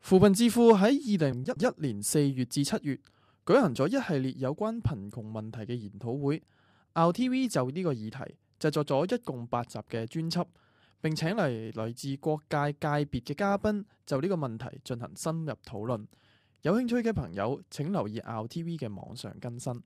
扶貧智庫喺2011年4月至7月舉行咗一系列有關貧窮問題嘅研討會。RTV 就呢個議題製作咗一共8集嘅專輯，並請嚟自各界界別嘅嘉賓就呢個問題進行深入討論。有興趣嘅朋友請留意 RTV 嘅網上更新。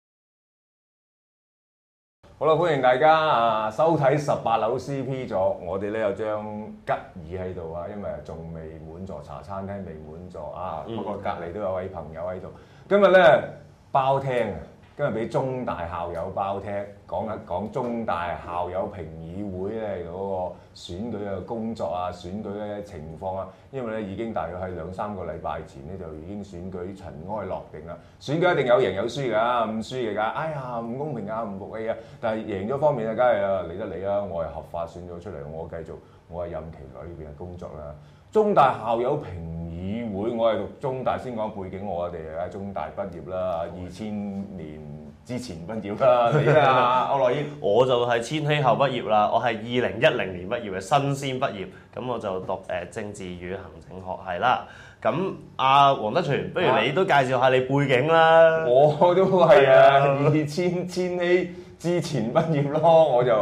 好啦，歡迎大家收睇18樓 CP 座，我哋咧有張吉椅喺度啊，因為仲未滿座，茶餐廳未滿座啊。不過隔離都有位朋友喺度。今日咧包廳啊，今日俾中大校友包廳，講一講中大校友評議會咧嗰個選舉嘅工作啊，選舉嘅情況啊。因為咧已經大約喺2-3個禮拜前咧就已經選舉塵埃落定啦。選舉一定有贏有輸㗎，唔輸嘅㗎。哎呀，唔公平啊，唔服氣啊！但係贏咗方面咧，梗係啊，理得你啊！我係合法選咗出嚟，我繼續我係任期內邊嘅工作啦。中大校友評議會，我係讀中大，先講背景，我哋喺中大畢業啦，2000年之前畢業啦。你啊，歐樂煙， 我就係千禧後畢業啦，我係2010年畢業嘅新鮮畢業，咁我就讀政治與行政學系啦。咁阿黃德全，不如你都介紹下你背景啦。 我都係2000千禧之前畢業咯，我就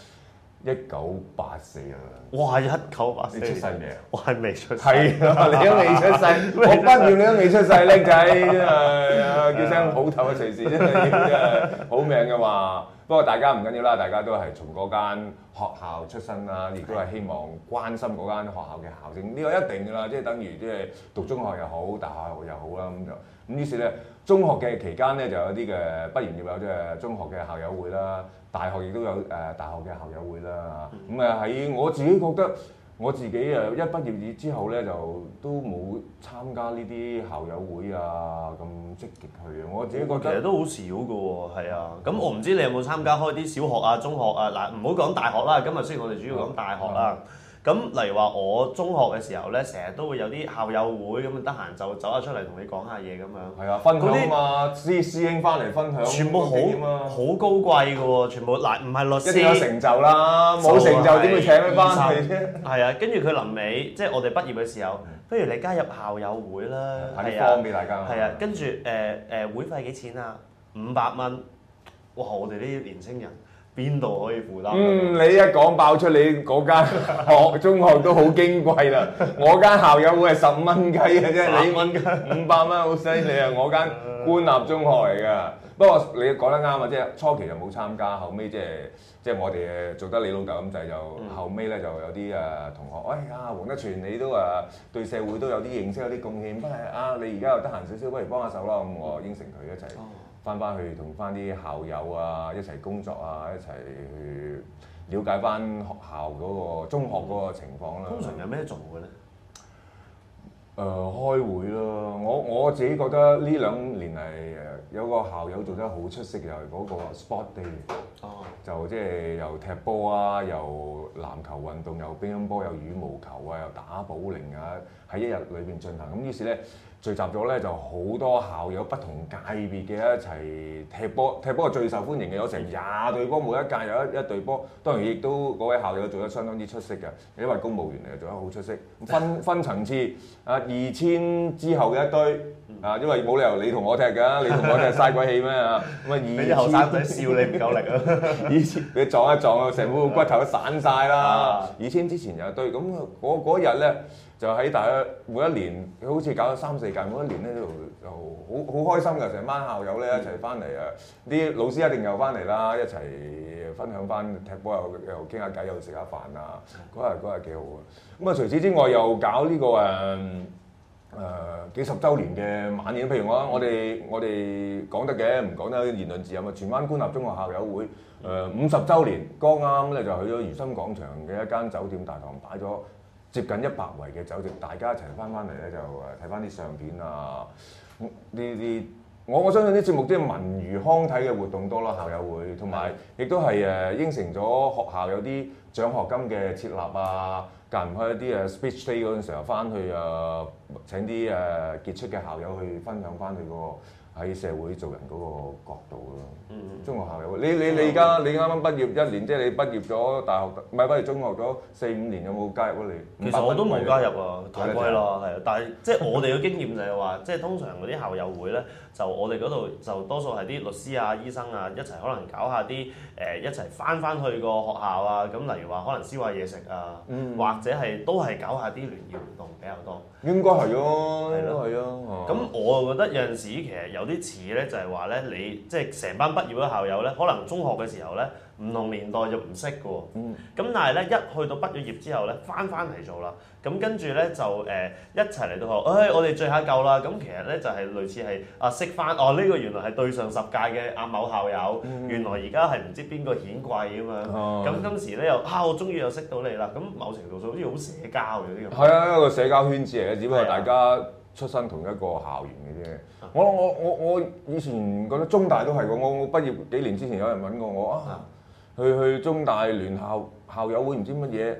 1984啊。 哇！1984， 你出世未啊？ 我係未出世。 係啊，你都未出世，我畢業你都未出世，僆仔真係叫聲好頭啊！隨時真係好命嘅嘛。不過大家唔緊要啦，大家都係從嗰間學校出身啦，亦都係希望關心嗰間學校嘅校政，呢個一定㗎啦，即係等於即係讀中學又好，大學又好啦咁就。咁於是咧，中學嘅期間咧就有啲嘅畢完業有即係中學嘅校友會啦，大學亦都有大學嘅校友會啦。咁喺我自己覺得，我自己一畢業之後咧就都冇參加呢啲校友會啊咁積極去嘅。我自己覺得其實都好少㗎喎，係啊。咁我唔知你有冇參加開啲小學啊、中學啊？嗱，唔好講大學啦，今日雖然我哋主要講大學啦。咁例如話我中學嘅時候咧，成日都會有啲校友會咁啊，得閒就走下出嚟同你講下嘢咁樣。 係啊，分享啊嘛，啲師兄翻嚟分享， 全部好高貴㗎喎，全部嗱唔係律師， 一定有成就啦，冇成就點會請佢翻嚟啫？ 係啊，跟住佢臨尾即係我哋畢業嘅時候，不如你加入校友會啦， 派啲方俾大家。 係啊，跟住會費幾錢啊？500蚊。哇！我哋呢啲年青人邊度可以負擔？ 你一講爆出你嗰間中學都好矜貴啦。我間校友會係15蚊雞嘅啫，你500蚊好犀利啊！我間官立中學嚟㗎。不過你講得啱啊，即係初期就冇參加，後尾即係我哋做得你老豆咁滯，就後尾咧就有啲同學，喂黃德全你都對社會都有啲認識，有啲貢獻，不如你而家又得閒少少，不如幫下手啦。咁我應承佢一齊翻去同翻啲校友啊一齊工作啊，一齊去了解翻學校嗰個中學嗰個情況啦。 通常有咩做嘅咧？ 開會咯，我自己覺得呢2年嚟有個校友做得好出色，就係嗰個 sport day。就即係又踢波啊，又籃球運動，又乒乓波，又羽毛球啊，又打保齡啊，喺一日裏邊進行。咁於是咧聚集咗咧就好多校友不同界別嘅一齊踢波，踢波係最受歡迎嘅，有成20隊波，每一屆有一隊波。當然亦都嗰位校友做得相當之出色嘅，因為公務員嚟做得好出色。分層次2000之後嘅一堆。因為冇理由你同我踢㗎，你同我踢嘥鬼氣咩啊？咁啲後生仔笑你唔夠力啊！ 以前你撞一撞啊，成副骨頭都散晒啦。2000之前有一堆，咁嗰日咧就喺大約每一年，好似搞咗3-4屆，每一年咧就好開心㗎，成班校友咧一齊翻嚟啊！啲老師一定又翻嚟啦，一齊分享翻踢波又傾下偈，又食下飯啊！嗰日幾好啊！咁啊，除此之外又搞呢個幾十週年嘅晚宴，譬如我哋講得嘅，唔講得言論自由啊！荃灣官立中學校友會50週年，剛啱咧就去咗如心廣場嘅一間酒店大堂，擺咗接近100圍嘅酒席，大家一齊翻嚟咧就睇翻啲相片啊！我相信啲節目啲文娛康體嘅活動多啦，校友會同埋亦都係應承咗學校有啲獎學金嘅設立啊。間唔開一啲speech day 嗰陣時候翻去請啲傑出嘅校友去分享翻佢個喺社會做人嗰個角度咯。 嗯中學校友會，你而家你啱啱畢業1年，即係你畢業咗大學，唔係畢業中學咗4-5年，有冇加入啊你？ 其實我都冇加入啊，太貴啦，係啊！但係即係我哋嘅經驗就係話，即係通常嗰啲校友會咧，就我哋嗰度就多數係啲律師啊、醫生啊一齊可能搞下啲一齊翻去個學校啊，咁例如話可能燒下嘢食啊，或者係都係搞下啲聯誼活動比較多。 應該係咯，應該係啊。 咁我又覺得有陣時其實有啲似咧，就係話咧，你即係成班畢業嘅校友咧，可能中學嘅時候咧，唔同年代就唔識嘅喎。咁但係咧，一去到畢咗業之後咧，翻嚟做啦。咁跟住咧就一齊嚟到學，我哋聚下舊啦。咁其實咧就係類似係識翻，呢個原來係對上10屆嘅阿某校友，原來而家係唔知邊個顯貴咁樣。咁今時咧又我終於又識到你啦。咁某程度上好似好社交嘅啲咁。 係啊，一個社交圈子嚟嘅，只不過大家出身同一個校園嘅啫。我以前覺得中大都係喎，我畢業幾年之前有人揾過我去中大聯校友會唔知乜嘢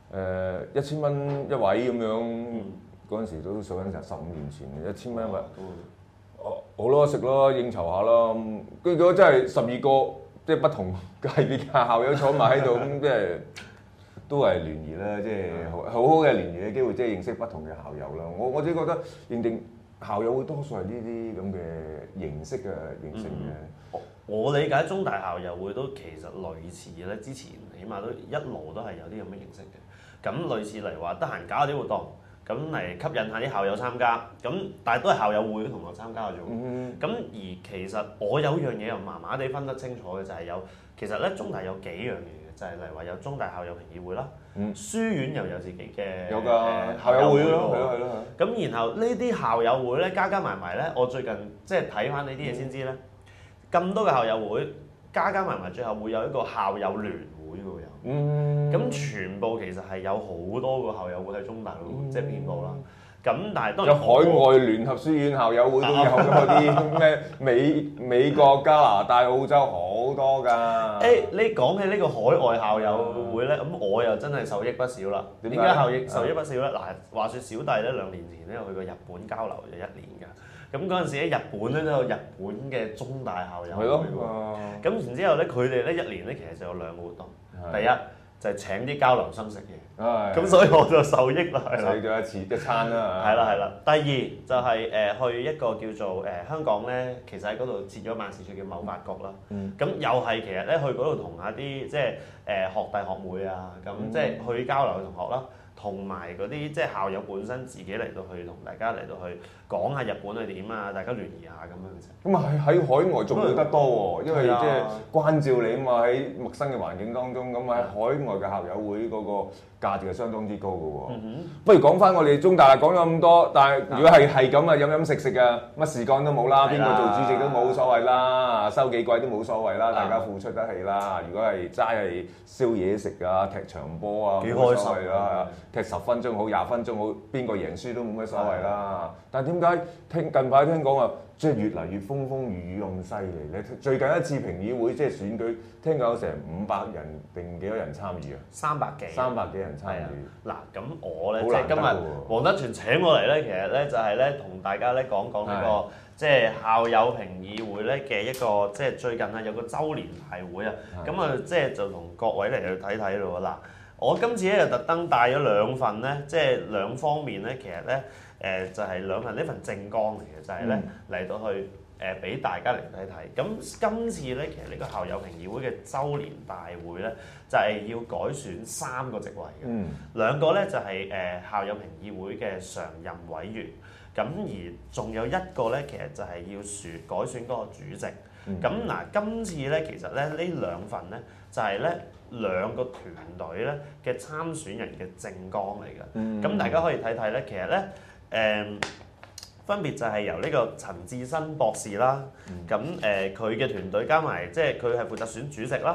，1000蚊一位咁樣，嗰陣時都數緊成15年前，1000蚊一位，好咯食咯應酬下啦，結果真係12個即係不同界別嘅校友坐埋喺度，咁即係都係聯誼啦，即係好嘅聯誼嘅機會，即係認識不同嘅校友啦。我自己覺得認定校友會多數係呢啲咁嘅形式嘅形成嘅。 我理解中大校友會都其實類似咧，之前起碼都一路都係有啲咁嘅形式嘅。咁類似例如話得閒搞下啲活動，咁嚟吸引下啲校友參加。咁但係都係校友會嘅同學參加嘅啫。咁而其實我有樣嘢又麻麻地分得清楚嘅就係其實咧中大有幾樣嘢嘅，就係例如話有中大校友評議會啦，書院又有自己嘅有㗎校友會咯，係咯。 咁然後呢啲校友會咧加埋咧，我最近即係睇翻呢啲嘢先知咧。咁多嘅校友會加埋，最後會有一個校友聯會喎又。咁全部其實係有好多個校友會喺中大度，即係遍佈啦。咁但係當然有海外聯合書院校友會都有嗰啲咩美國、加拿大、澳洲好多㗎。 你講起呢個海外校友會咧，咁我又真係受益不少啦。點解受益不少咧？嗱，話說小弟咧2年前咧去過日本交流咗1年㗎。咁嗰陣時喺日本咧都有日本嘅中大校友會喎。咁然之後咧，佢哋咧1年咧其實就有2個活動。第一就係請啲交流生食嘢。咁所以我就受益啦。 食咗一餐啦。 係啦。第二就係去一個叫做香港咧，其實喺嗰度設咗辦事處叫貿發局啦。咁又係其實咧去嗰度同下啲即係學弟學妹啊，咁即係去交流嘅同學啦。同埋嗰啲即係校友本身自己嚟到去同大家嚟到去講下日本係點啊，大家聯誼下咁樣嘅啫。 咁啊喺海外仲會得多喎，因為即係關照你啊嘛，喺陌生嘅環境當中，咁喺海外嘅校友會嗰個價值係相當之高嘅喎。不如講翻我哋中大講咗咁多，但係如果係咁啊，飲食啊，乜事幹都冇啦，邊個做主席都冇所謂啦，收幾貴都冇所謂啦，大家付出得起啦。如果係齋係燒嘢食啊、踢場波啊， 幾開心啦。踢10分鐘好，20分鐘好，邊個贏輸都冇乜所謂啦。但係點解近排聽講話，即係越嚟越風風雨雨咁犀利咧？最近一次評議會即係選舉，聽講有成500人定幾多人參與啊 ？300幾人參與。 嗱，咁我咧即係今日黃德全請我嚟咧，其實咧就係咧同大家咧講呢個即係校友評議會咧嘅一個即係最近啊有個週年大會啊，咁啊即係就同各位嚟去睇睇咯喎嗱。我今次咧就特登帶咗2份咧，即係2方面咧，其實咧就係2份呢份政綱嚟嘅，就係咧嚟到去俾大家嚟睇睇。咁今次咧，其實呢個校友評議會嘅週年大會咧，就係要改選3個職位嘅。2個咧就係校友評議會嘅常任委員，咁而仲有1個咧，其實就係要改選嗰個主席。咁嗱，今次咧其實咧呢2份咧就係咧2個團隊咧嘅參選人嘅政綱嚟嘅。咁大家可以睇睇咧，其實咧分別就係由呢個陳智新博士啦，咁佢嘅團隊加埋即係佢係負責選主席啦，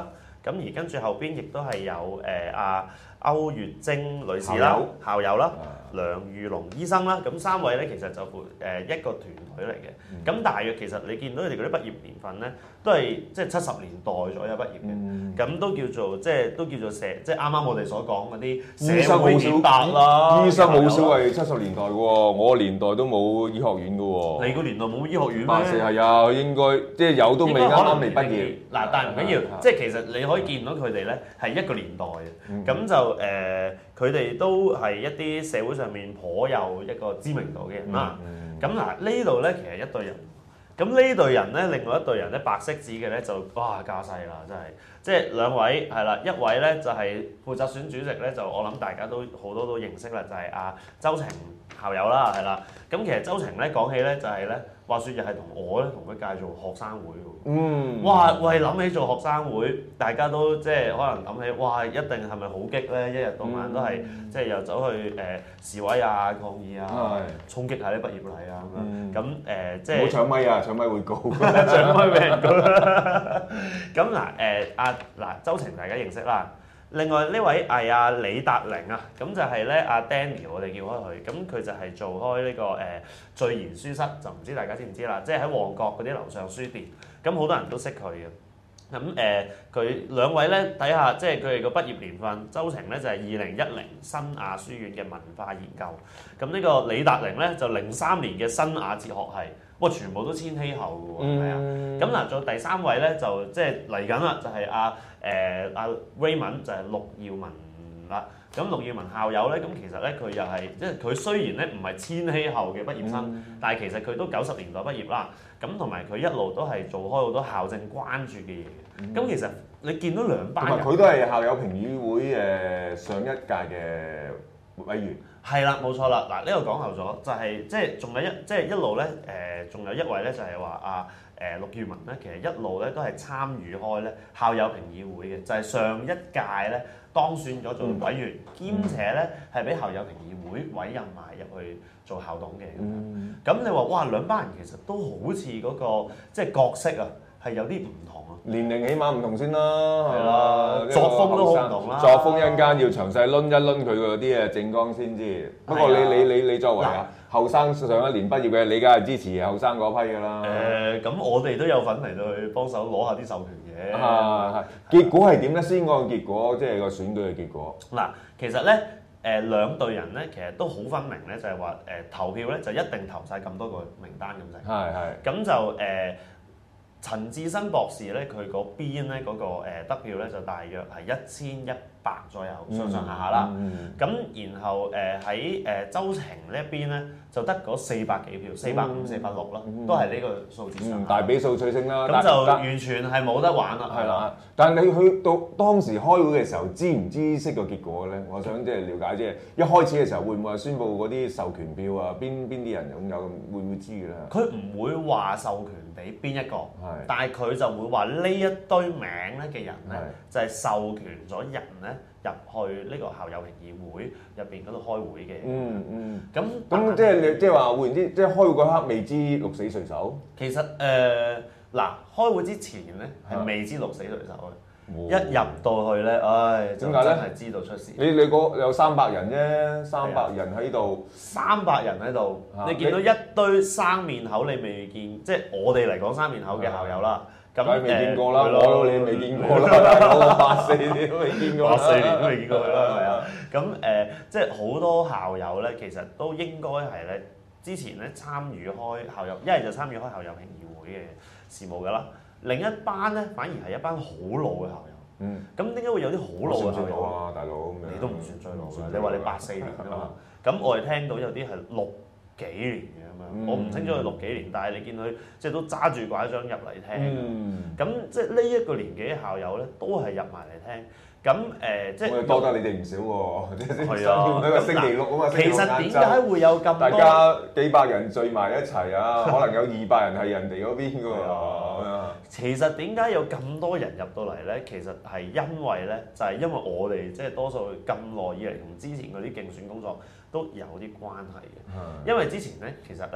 咁而跟住後邊亦都係有阿歐月晶女士啦、校友啦、梁裕龍醫生啦，咁3位咧其實就一個團隊嚟嘅。咁大約其實你見到佢哋嗰啲畢業年份咧，都係即係70年代左右畢業嘅，咁都叫做即係啱啱我哋所講嗰啲社會顯白啦。 醫生好少係70年代嘅喎，我個年代都冇醫學院嘅喎。 你個年代冇醫學院咩 84係啊，應該即係有都未啱啱未畢業。 嗱，但係唔緊要，即係其實你可以見到佢哋咧係一個年代嘅，咁就佢哋都係一啲社會上面頗有一個知名度嘅人啦。咁嗱呢度咧其實一隊人，咁呢隊人咧另外一隊人咧白色紙嘅咧就哇架勢啦，真係即係2位係啦，一位咧就係負責選主席咧，就我諗大家都好多都認識啦，就係阿周庭校友啦，係啦。咁其實周庭咧講起咧就係咧話説又係同我咧同佢介做學生會喎。哇喂，諗起做學生會，大家都即係可能諗起，哇一定係咪好激咧？一日到晚都係即係又走去示威啊、抗議啊、衝擊下啲畢業禮啊咁樣。咁即係唔好搶咪啊！搶咪會告， 搶咪俾人告。咁嗱周庭大家認識啦。另外呢位係阿李達玲啊，咁就係咧阿 Danny 我哋叫開佢，咁佢就係做開呢個聚賢書室，就唔知大家知唔知啦？即係喺旺角嗰啲樓上書店，咁好多人都識佢嘅。咁佢2位咧睇下，即係佢哋個畢業年份，周庭咧就係2010新亞書院嘅文化研究，咁呢個李達玲咧就03年嘅新亞哲學系。哇！全部都千禧後嘅喎，係啊。咁嗱，仲有第3位咧，就即係嚟緊啦，就係阿 Raymond，就係陸耀文啦。咁陸耀文校友咧，咁其實咧佢又係即係佢雖然咧唔係千禧後嘅畢業生，但係其實佢都90年代畢業啦。咁同埋佢一路都係做開好多校政關注嘅嘢。咁其實你見到2班人， 佢都係校友評議會上一屆嘅委員。 係啦，冇錯啦。嗱，呢個講漏咗，就係即係仲有一路咧，仲有一位咧就係話阿陸耀文咧，其實一路咧都係參與開咧校友評議會嘅，就係上一屆咧當選咗做委員，兼且咧係俾校友評議會委任埋入去做校董嘅。咁你話哇2班人其實都好似嗰個即係角色啊，係有啲唔同啊。 年齡起碼唔同先啦，係啦， 作風都好唔同啦。 作風一陣間要詳細攆一攆佢嗰啲政綱先知。不過你作為後生上一年畢業嘅，你梗係支持後生嗰批㗎啦。 咁我哋都有份嚟到去幫手攞下啲授權嘅。 結果係點咧？先講個結果，即係個選舉嘅結果。 嗱，其實咧2隊人咧，其實都好分明咧，就係話投票咧就一定投晒咁多個名單咁滯。咁就陳智新博士咧，佢嗰邊咧嗰個得票咧就大約係1100左右，上上下下啦。咁然後喺周庭呢一邊咧就得嗰400幾票，450、460啦，都係呢個數字上。 大比數取勝啦。 咁就完全係冇得玩啦。 係啦。但係你去到當時開會嘅時候，知唔知識個結果咧？我想即係了解，即係一開始嘅時候會唔會係宣佈嗰啲授權票啊？邊啲人擁有，會唔會知嘅咧？ 佢唔會話授權俾邊一個，但係佢就會話呢一堆名咧嘅人咧，就係授權咗人咧入去呢個校友評議會入邊嗰度開會嘅。咁即係你即係話換言之，即係開會嗰刻未知鹿死誰手。 其實嗱，開會之前咧係未知鹿死誰手嘅。一入到去咧，就真係知道出事。 你個有300人啫，300人喺度 ，300人喺度，你見到一堆生面口，你未見，即係我哋嚟講生面口嘅校友啦。咁未見過啦，我你未見過啦，我84年都未見過 ，84年都未見過佢啦，係啊。咁即係好多校友咧，其實都應該係咧，之前咧參與開校友，一係就參與開校友評議會嘅事務㗎啦。另一班咧，反而係一班好老嘅校友。咁點解會有啲好老嘅校友啊，大佬？ 你都唔算最老嘅，你話你84年㗎嘛？咁我哋聽到有啲係6幾年嘅咁樣，我唔清楚佢6幾年，但係你見佢即係都揸住拐杖入嚟聽。咁即係呢一個年紀嘅校友咧，都係入埋嚟聽。咁即係我哋多得你哋唔少喎，即係係啊， 一個星期六啊嘛。 其實點解會有咁多？ 大家幾百人聚埋一齊啊，可能有200人係人哋嗰邊㗎喎。 其實點解有咁多人入到嚟咧？其實係因為咧，就係因為我哋即係多數咁耐以嚟同之前嗰啲競選工作都有啲關係嘅。因為之前咧，其實咧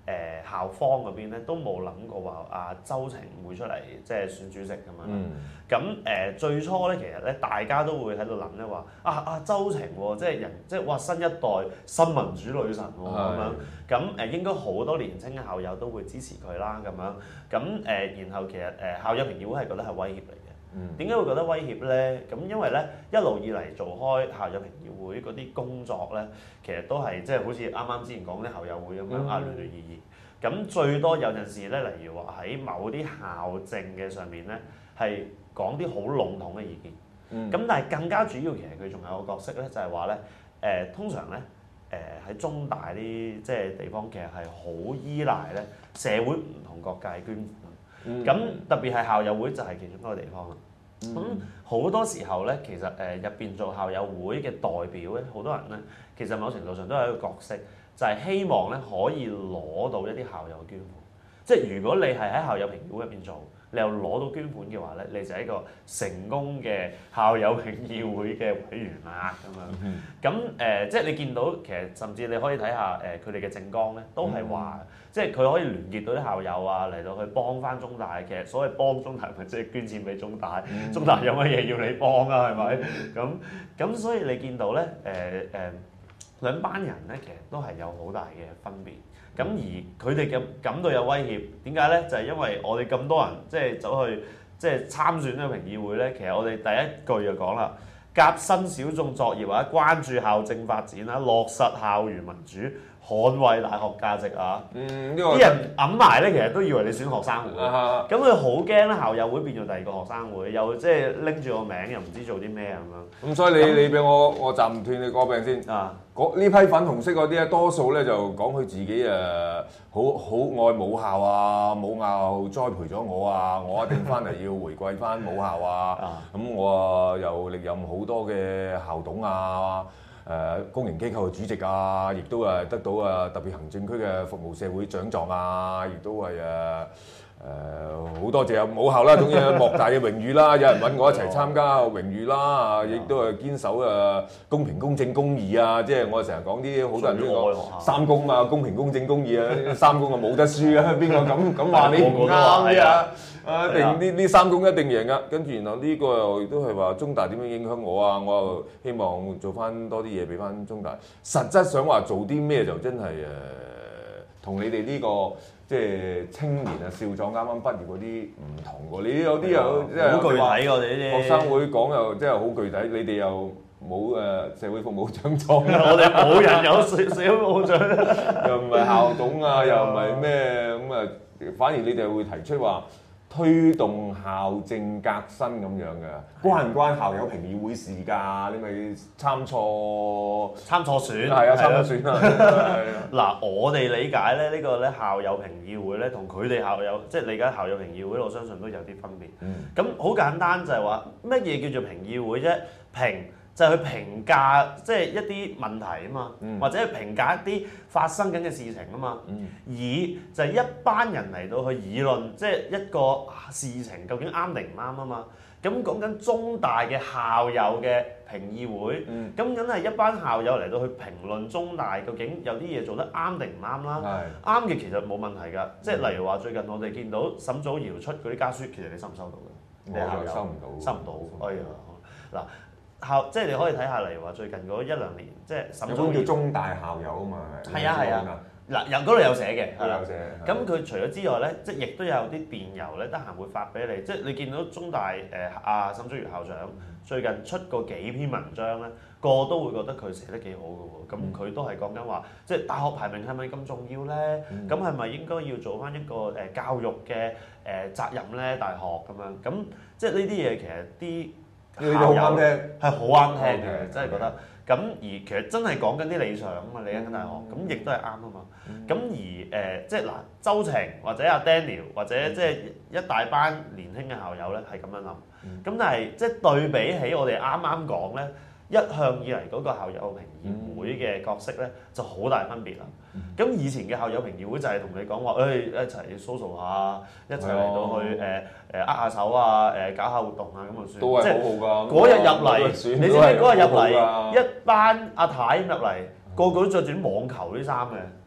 校方嗰邊咧都冇諗過話周庭會出嚟即係選主席咁樣。咁最初咧其實咧大家都會喺度諗咧話周庭喎，即係哇新一代新民主女神喎咁樣。咁應該好多年青嘅校友都會支持佢啦咁樣。咁然後其實校友評議會係覺得係威脅嚟嘅。點解會覺得威脅咧？咁因為咧一路以嚟做開校友評議會嗰啲工作咧，其實都係即係好似啱啱之前講啲校友會咁樣亂亂意義。咁最多有陣時咧，例如話喺某啲校政嘅上面咧，係講啲好籠統嘅意見。咁但係更加主要其實佢仲有個角色咧，就係話咧通常咧喺中大啲即係地方其實係好依賴咧社會唔同各界捐款。咁特別係校友會就係其中一個地方啦。咁好多時候咧，其實入邊做校友會嘅代表咧，好多人咧，其實某程度上都係一個角色，就係希望咧可以攞到一啲校友捐款。即係如果你係喺校友評議會入邊做，你又攞到捐款嘅話咧，你就係一個成功嘅校友評議會嘅委員啦咁樣。咁即係你見到其實甚至你可以睇下佢哋嘅政綱咧，都係話即係佢可以聯結到啲校友啊嚟到去幫翻中大嘅。所謂幫中大咪即係捐錢俾中大，中大有乜嘢要你幫啊？係咪？咁所以你見到咧兩班人咧，其實都係有好大嘅分別。咁而佢哋感到有威脅，點解咧？就係因為我哋咁多人即係走去即係參選呢個評議會咧，其實我哋第一句就講啦，革新小眾作業或者關注校政發展啦，落實校園民主，捍衛大學價值啊！啲人揞埋咧，其實都以為你選學生會，咁佢好驚咧，校友會變咗第二個學生會，又即係拎住個名，又唔知做啲咩咁樣。 咁所以你俾我暫斷你個病先。呢批粉紅色嗰啲咧，多數咧就講佢自己好愛母校啊，母校栽培咗我啊，我一定翻嚟要回歸翻母校啊。咁我又歷任好多嘅校董啊。公營機構嘅主席啊，亦都得到特別行政區嘅服務社會獎狀啊，亦都係好多謝母校啦，總之莫大嘅榮譽啦，有人揾我一齊參加榮譽啦，亦都係堅守公平公正公義啊，即係我成日講啲好多人都講三公啊，公平公正公義啊，三公啊冇得輸啊，邊個咁話你唔啱嘅啊？一定呢三公一定贏噶，跟住然後呢個又亦都係話中大點樣影響我啊？我又希望做翻多啲嘢俾翻中大。實質想話做啲咩就真係同你哋呢個即係青年啊少壯啱啱畢業嗰啲唔同喎。你有啲又即係好具體我哋呢啲學生會講又真係好具體，你哋又冇社會服務獎狀， 我哋冇人有社會服務獎， 又唔係校董啊，又唔係咩咁啊，反而你哋會提出話。推動校政革新咁樣嘅，關唔關校友評議會事㗎？你咪參錯選，係啊，參錯選啊！ 嗱，我哋理解咧呢個咧校友評議會咧，同佢哋校友即係理解校友評議會，我相信都有啲分別。咁好簡單就係話乜嘢叫做評議會啫？評就係去評價即係一啲問題啊嘛，或者係評價一啲發生緊嘅事情啊嘛。議就係一班人嚟到去議論，即係一個事情究竟啱定唔啱啊嘛。咁講緊中大嘅校友嘅評議會，咁梗係一班校友嚟到去評論中大究竟有啲嘢做得啱定唔啱啦。啱嘅其實冇問題㗎，即係例如話最近我哋見到沈祖堯出嗰啲家書，其實你收唔收到㗎？ 我就收唔到。 收唔到。哎呀，嗱。即係你可以睇下，例如話最近嗰一兩年，即係沈祖堯叫中大校友啊嘛， 係啊，嗱嗰度有寫嘅， 有寫。 咁佢除咗之外咧，即係亦都有啲電郵咧，得閒會發俾你。即係你見到中大沈祖堯校長最近出過幾篇文章咧，個都會覺得佢寫得幾好嘅喎。咁佢都係講緊話，即係大學排名係咪咁重要咧？咁係咪應該要做翻一個教育嘅責任咧？大學咁樣，咁即係呢啲嘢其實啲。 你好啱聽， 係好啱聽嘅，真係覺得。咁而其實真係講緊啲理想啊嘛，你間大學，咁亦都係啱啊嘛。咁而即係嗱，周庭或者阿 Daniel 或者即係一大班年輕嘅校友咧，係咁樣諗。咁但係即係對比起我哋啱啱講咧，一向以嚟嗰個校友評議會嘅角色咧，就好大分別啦。咁以前嘅校友評議會就係同你講話，一齊 social 下，一齊嚟到去握下手啊，搞下活動啊，咁就算。 都係好好㗎。 嗰日入嚟，你知唔知嗰日入嚟一班阿太入嚟，個個都着住啲網球啲衫嘅，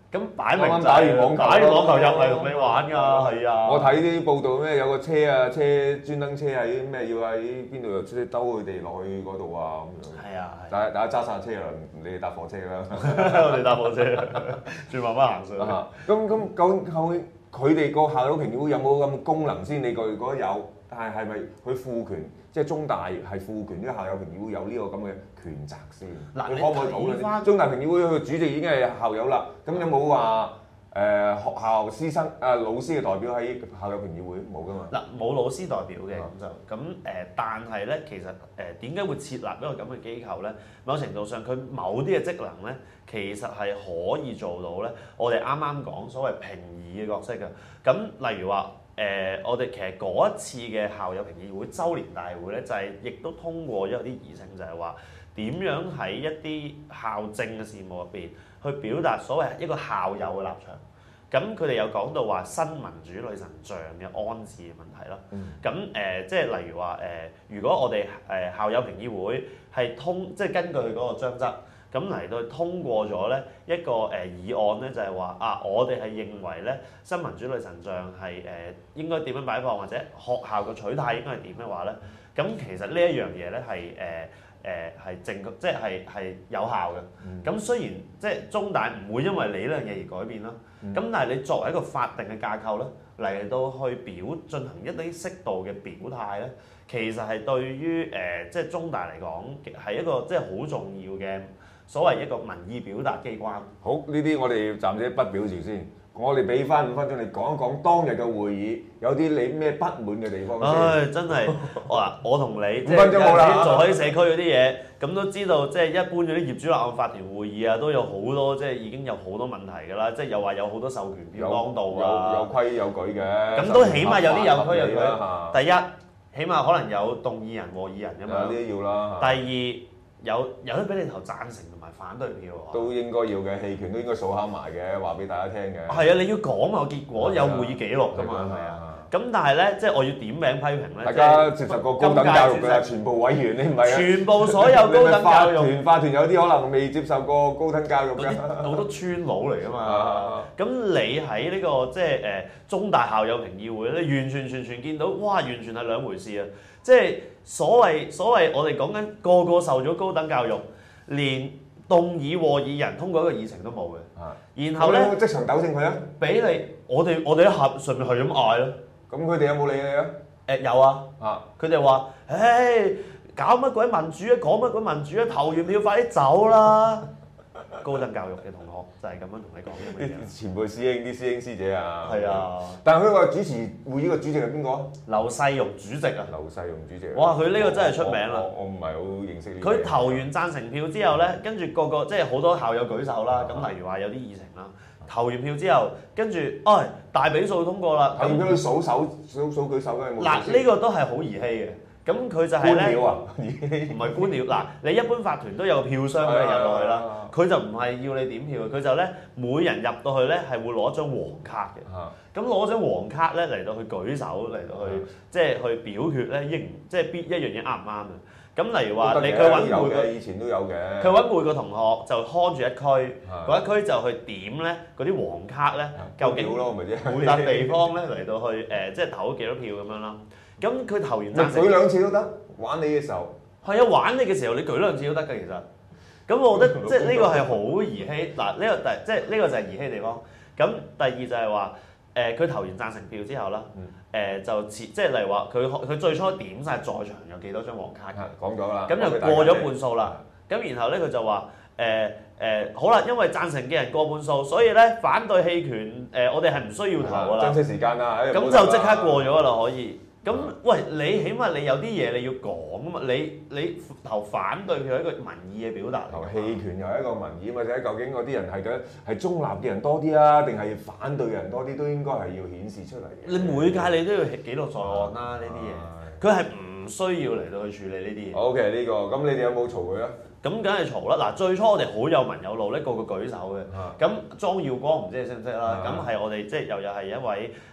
咁擺明啱啱打完網球打完網球入嚟同你玩㗎，係啊！ 我睇啲報道咩有個車啊，專登車喺咩要喺邊度即係兜佢哋落去嗰度啊咁樣。 係啊， 大家揸晒車啦，你哋搭火車啦。 我哋搭火車，轉慢慢行上去。 咁究竟佢哋個校友評議會有冇咁嘅功能先？你覺得有？但係咪佢賦權，即係中大係賦權啲校友評議會有呢個咁嘅權責先？ 嗱， 你可唔可以討論？中大評議會個主席已經係校友啦，咁有冇話學校師生老師嘅代表喺校友評議會冇㗎嘛？ 嗱，冇老師代表嘅咁但係咧，其實點解會設立一個咁嘅機構咧？某程度上，佢某啲嘅職能咧，其實係可以做到咧。我哋啱啱講所謂評議嘅角色嘅，咁例如話。我哋其實嗰一次嘅校友評議會週年大會咧，就係亦都通過咗有啲議程，就係話點樣喺一啲校政嘅事務入邊去表達所謂一個校友嘅立場。咁佢哋有講到話新民主女神像嘅安置嘅問題啦。咁即係例如話如果我哋校友評議會係即係根據佢嗰個章則。咁嚟到通過咗咧一個議案咧，就係話我哋係認為咧新民主女神像係應該點樣擺放，或者學校嘅取態應該係點嘅話咧，咁其實呢一樣嘢咧係正確，即係有效嘅。咁雖然即係中大唔會因為你呢樣嘢而改變啦，咁但係你作為一個法定嘅架構咧，嚟到去進行一啲適度嘅表態咧，其實係對於即係中大嚟講係一個即係好重要嘅。所謂一個民意表達機關。 好，呢啲我哋暫時不表住先。我哋俾翻5分鐘你講一講當日嘅會議，有啲你咩不滿嘅地方先。 真係我同你 5分鐘好啦。 做喺社區嗰啲嘢，咁都知道即係一般嗰啲業主立案法團會議啊，都有好多即係已經有好多問題㗎啦。即係又話有好多授權票當道啊， 有規有矩嘅。 咁都起碼有啲有規有矩。第一，起碼可能有動議人和議人㗎嘛。 呢啲要啦。 第二。有得俾你投贊成同埋反對票喎， 都應該要嘅，棄權都應該數下埋嘅，話俾大家聽嘅。 係啊，你要講嘛，結果有會議記錄㗎嘛，係咪啊？咁但係咧，即係我要點名批評咧。 大家接受過高等教育㗎啦，全部委員你唔係啊？ 全部所有高等教育法團有啲可能未接受過高等教育㗎。 好多村佬嚟㗎嘛。咁你喺呢個即係中大校友評議會咧，完全見到，哇！完全係兩回事啊！即係所謂我哋講緊個個受咗高等教育，連動議和議人通過一個議程都冇嘅。然後咧， 即場糾正佢啊！ 俾你，我哋一合順便係咁嗌咯。 咁佢哋有冇理你啊？ 有啊。佢哋話：搞乜鬼民主啊？講乜鬼民主啊？投完票快啲走啦！高等教育嘅同學就係咁樣同你講嘅嘢。 前輩啲師兄師姐啊。 係啊。 但係佢個主持會議個主席係邊個？ 劉世容主席啊。 劉世容主席。 哇！佢呢個真係出名啦。 我唔係好認識呢。 佢投完贊成票之後咧，跟住個即係好多校友舉手啦。咁例如話有啲議程啦，投完票之後，跟住大比數通過啦。 投完票數舉手嘅。 嗱，呢個都係好兒戲嘅。咁佢就係咧，唔係官僚。嗱，你一般法團都有票箱俾你入落去啦，佢就唔係要你點票嘅，佢就咧每人入到去咧係會攞張黃卡嘅。咁攞張黃卡咧嚟到去舉手，嚟到去即係去表決咧，即係邊一樣嘢啱唔啱嘅。咁例如話佢揾每個以前都有嘅， 佢揾每個同學就看住一區，嗰一區就去點咧嗰啲黃卡咧，究竟每笪地方咧嚟到去即係投咗幾多票咁樣啦。咁佢投完贊成， 舉兩次都得。玩你嘅時候， 係啊，玩你嘅時候你舉兩次都得㗎，其實。咁我覺得即係呢個係好兒戲。嗱，呢個即係呢個就係兒戲地方。咁第二就係話，佢投完贊成票之後啦，就即係例如話佢最初點晒在場有幾多張黃卡嘅， 講咗啦。 咁就過咗半數啦。咁然後咧佢就話好啦，因為贊成嘅人過半數，所以咧反對棄權我哋係唔需要投㗎啦。 珍惜時間啦， 咁就即刻過咗㗎啦，可以。咁喂，你起碼你有啲嘢你要講啊嘛，你投反對票係一個民意嘅表達。 投棄權又係一個民意，或者究竟嗰啲人係中立嘅人多啲啊，定係反對嘅人多啲，都應該係要顯示出嚟嘅。 你每屆你都要記錄在案啦，呢啲嘢，佢係唔需要嚟到去處理呢啲嘢。 OK，呢個咁你哋有冇嘈佢啊？ 咁梗係嘈啦！嗱，最初我哋好有文有路咧，個個舉手嘅。咁莊耀光唔知你識唔識啦？咁係我哋即係又係一位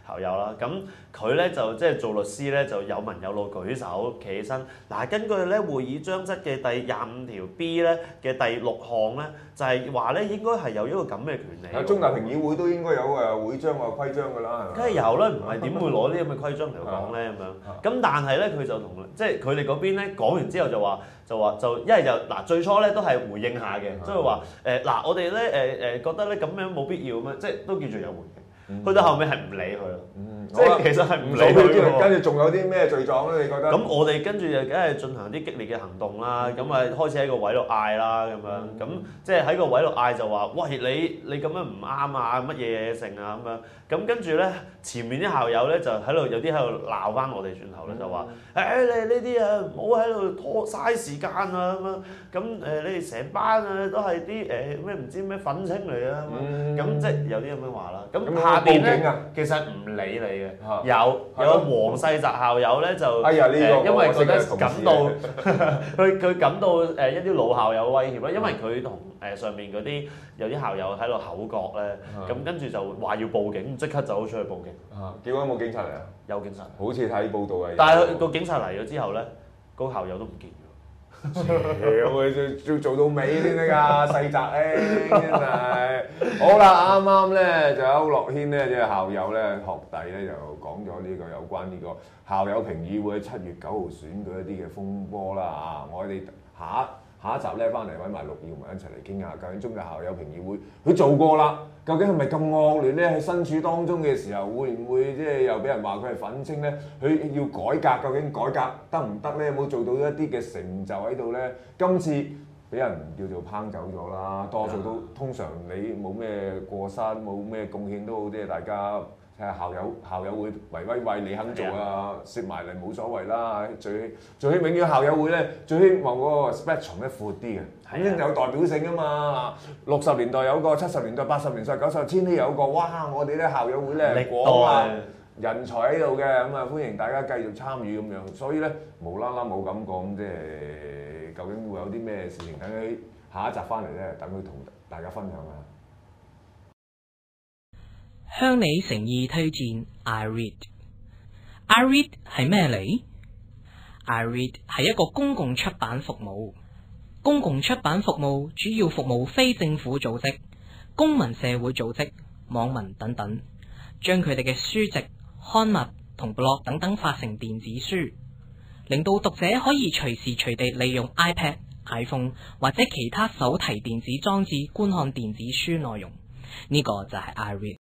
校友啦。咁佢咧就即係做律師咧，就有文有路舉手企起身。嗱，根據咧會議章則嘅第25條 B 咧嘅第6項咧，就係話咧應該係有一個咁嘅權利。 中大評議會都應該有會章規章㗎啦， 梗係有啦，唔係點會攞啲咁嘅規章嚟講咧咁樣？咁但係咧佢就同即係佢哋嗰邊咧講完之後就話一係就嗱最初咧都係回應下嘅，即係話嗱我哋咧覺得咧咁樣冇必要咩，即係都叫做有回應。去到後尾係唔理佢咯，即係其實係唔理佢。 跟住仲有啲咩罪狀咧？你覺得？ 咁我哋跟住就梗係進行啲激烈嘅行動啦，咁啊開始喺個位度嗌啦咁樣，咁即係喺個位度嗌就話：喂你咁樣唔啱啊，乜嘢嘢成啊咁樣。咁跟住咧前面啲校友咧就喺度有啲喺度鬧翻我哋轉頭咧，就話：你呢啲啊唔好喺度拖嘥時間啊咁樣。咁你哋成班啊都係啲咩唔知咩憤青嚟啊咁即係有啲咁樣話啦。咁下邊咧其實唔理你嘅，有黃世澤校友咧就因為覺得感到佢感到一啲老校友威脅啦，因為佢同上面嗰啲有啲校友喺度口角咧，咁跟住就話要報警，即刻走出去報警。 結果有冇警察嚟啊？ 有警察。 好似睇報道係。 但係個警察嚟咗之後咧，個校友都唔見咗。 要做到尾先得㗎，細澤咧真係。好啦，啱啱咧就區諾軒咧即係校友咧學弟咧就講咗呢個有關呢個校友評議會7月9號選舉一啲嘅風波啦啊！我哋下一集咧翻嚟揾埋陸耀文一齊嚟傾下，究竟中大校友評議會佢做過啦，究竟係咪咁惡劣咧？喺身處當中嘅時候，會唔會即係又俾人話佢係憤青咧？佢要改革，究竟改革得唔得咧？有冇做到一啲嘅成就喺度咧？今次俾人叫做拚走咗啦，多數都通常你冇咩過失，冇咩貢獻都好，即係大家睇下校友會為威你肯做啊，攝埋嚟冇所謂啦。最希永遠校友會咧，最希望嗰個 spectrum 咧闊啲嘅，咁先有代表性啊嘛。60年代有個，70年代、80年代、90、千禧有個，哇！我哋咧校友會咧廣啊，人才喺度嘅，咁啊歡迎大家繼續參與咁樣。所以咧無啦啦冇咁講，即係究竟會有啲咩事情？等佢下一集翻嚟咧，等佢同大家分享下。 向你誠意推薦 iRead。iRead 係咩嚟？iRead 係一個公共出版服務。公共出版服務主要服務非政府組織、公民社會組織、網民等等，將佢哋嘅書籍、刊物同 blog 等等發成電子書，令到讀者可以隨時隨地利用 iPad、iPhone 或者其他手提電子裝置觀看電子書內容。呢個就係 iRead。